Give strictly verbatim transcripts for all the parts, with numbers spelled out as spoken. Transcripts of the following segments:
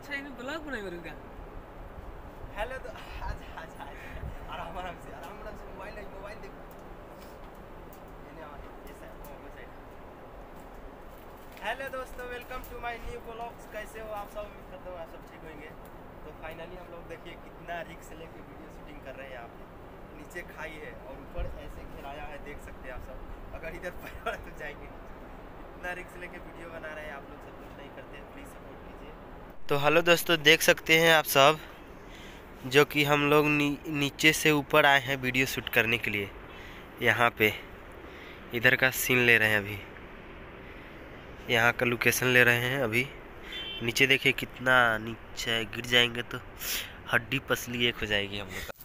अच्छा इन्हें ब्लॉग बनाई करूँगा। हेलो तो आज आज आज आराम आराम से आराम आराम से मोबाइल है मोबाइल देखो ये नहीं आवाज ये साइड वो वो साइड। हेलो दोस्तों, welcome to my new blogs. कैसे हो आप सब? उम्मीद करता हूँ आप सब ठीक होंगे। तो फाइनली हम लोग देखिए कितना रिक्स लेके वीडियो शूटिंग कर रहे हैं। यहाँ पे नीचे खाई है और ऊपर ऐसे घेराया है, देख सकते हैं आप सब। अगर इधर पड़ा तो जाएंगे। इतना रिक्स लेके वीडियो बना रहे हैं, आप लोग सब कुछ नहीं करते हैं, प्लीज़ सपोर्ट कीजिए। तो हेलो दोस्तों, देख सकते हैं आप सब जो कि हम लोग नी, नीचे से ऊपर आए हैं वीडियो शूट करने के लिए। यहाँ पे इधर का सीन ले रहे हैं, अभी यहाँ का लोकेशन ले रहे हैं। अभी नीचे देखिए कितना नीचे है, गिर जाएंगे तो हड्डी पसली एक हो जाएगी हम लोग का।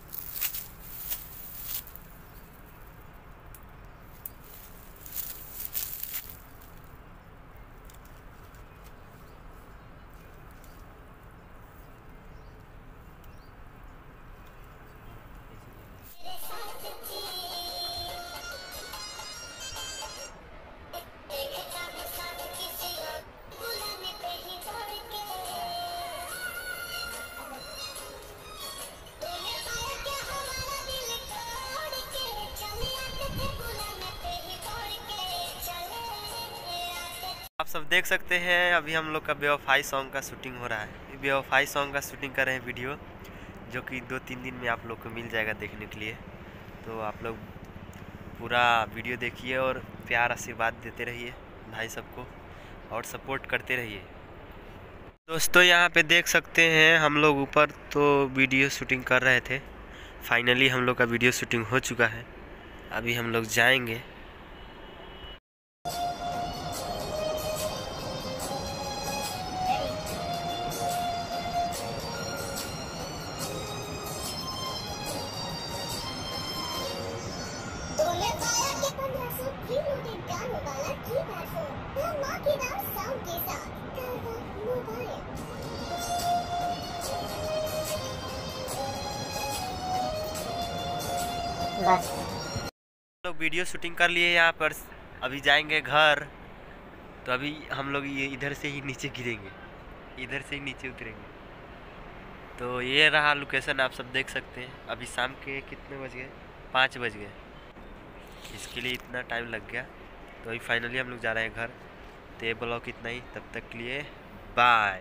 आप सब देख सकते हैं अभी हम लोग का बेवफाई सॉन्ग का शूटिंग हो रहा है। बेवफाई सॉन्ग का शूटिंग कर रहे हैं वीडियो, जो कि दो तीन दिन में आप लोग को मिल जाएगा देखने के लिए। तो आप लोग पूरा वीडियो देखिए और प्यार आशीर्वाद देते रहिए भाई सबको और सपोर्ट करते रहिए। दोस्तों यहाँ पे देख सकते हैं हम लोग ऊपर तो वीडियो शूटिंग कर रहे थे। फाइनली हम लोग का वीडियो शूटिंग हो चुका है। अभी हम लोग जाएंगे। बस लोग वीडियो शूटिंग कर लिए यहाँ पर। अभी जाएंगे घर। तो अभी हम लोग ये इधर से ही नीचे गिरेंगे, इधर से ही नीचे उतरेंगे। तो ये रहा लोकेशन, आप सब देख सकते हैं। अभी शाम के कितने बज गए? पाँच बज गए। इसके लिए इतना टाइम लग गया। तो अभी फाइनली हम लोग जा रहे हैं घर। तो ये ब्लॉग इतना ही, तब तक के लिए बाय।